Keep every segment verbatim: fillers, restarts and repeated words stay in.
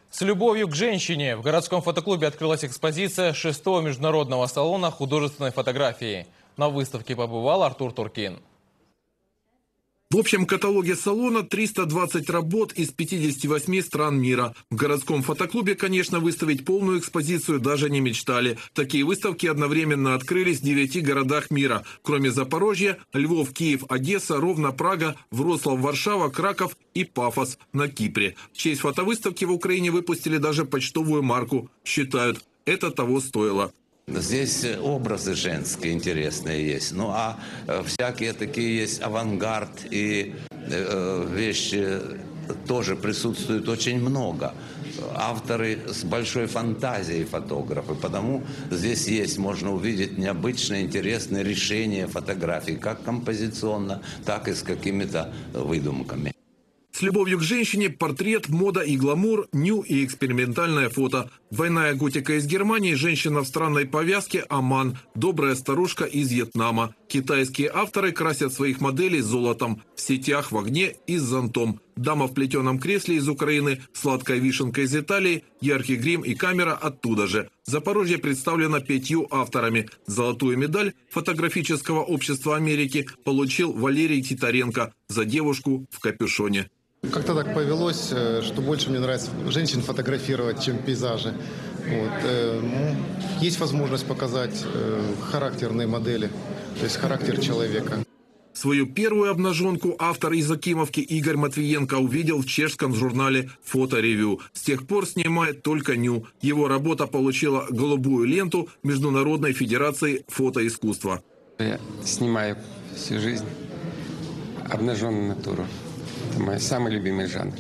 С любовью к женщине в городском фотоклубе открылась экспозиция шестого международного салона художественной фотографии. На выставке побывал Артур Туркин. В общем каталоге салона триста двадцать работ из пятидесяти восьми стран мира. В городском фотоклубе, конечно, выставить полную экспозицию даже не мечтали. Такие выставки одновременно открылись в девяти городах мира. Кроме Запорожья, Львов, Киев, Одесса, Ровно, Прага, Вроцлав, Варшава, Краков и Пафос на Кипре. В честь фотовыставки в Украине выпустили даже почтовую марку. Считают, это того стоило. Здесь образы женские интересные есть. Ну а всякие такие есть авангард и э, вещи тоже присутствует очень много. Авторы с большой фантазией фотографы. Потому здесь есть, можно увидеть необычные, интересные решения фотографий. Как композиционно, так и с какими-то выдумками. С любовью к женщине портрет, мода и гламур, ню и экспериментальное фото. Двойная готика из Германии, женщина в странной повязке Аман, добрая старушка из Вьетнама. Китайские авторы красят своих моделей золотом, в сетях, в огне и с зонтом. Дама в плетеном кресле из Украины, сладкая вишенка из Италии, яркий грим и камера оттуда же. Запорожье представлено пятью авторами. Золотую медаль фотографического общества Америки получил Валерий Титаренко за девушку в капюшоне. Как-то так повелось, что больше мне нравится женщин фотографировать, чем пейзажи. Вот. Есть возможность показать характерные модели, то есть характер человека. Свою первую обнаженку автор из Акимовки Игорь Матвиенко увидел в чешском журнале «Фото-ревью». С тех пор снимает только ню. Его работа получила голубую ленту Международной федерации фотоискусства. Я снимаю всю жизнь обнаженную натуру. Это мой самый любимый жанр.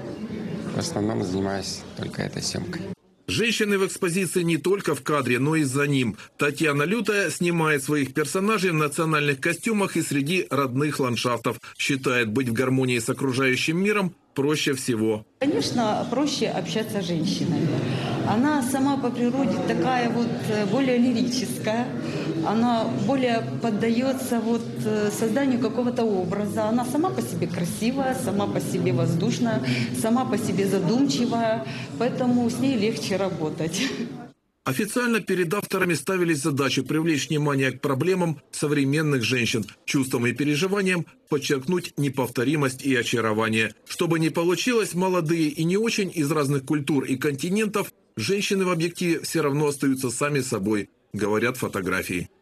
В основном занимаюсь только этой съемкой. Женщины в экспозиции не только в кадре, но и за ним. Татьяна Лютая снимает своих персонажей в национальных костюмах и среди родных ландшафтов. Считает, быть в гармонии с окружающим миром проще всего. Конечно, проще общаться с женщинами. Она сама по природе такая вот более лирическая. Она более поддается вот созданию какого-то образа. Она сама по себе красивая, сама по себе воздушная, сама по себе задумчивая. Поэтому с ней легче работать. Официально перед авторами ставились задачи привлечь внимание к проблемам современных женщин, чувствам и переживаниям, подчеркнуть неповторимость и очарование. Чтобы не получилось, молодые и не очень из разных культур и континентов, женщины в объективе все равно остаются сами собой, говорят фотографии.